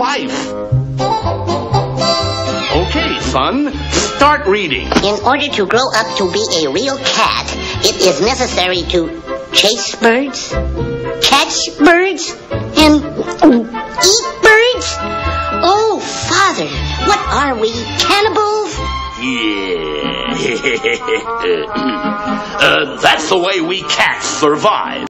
life. Okay, son, start reading. In order to grow up to be a real cat, it is necessary to chase birds, catch birds, and eat birds? Oh, Father, what are we, cannibals? Yeah. That's the way we cats survive.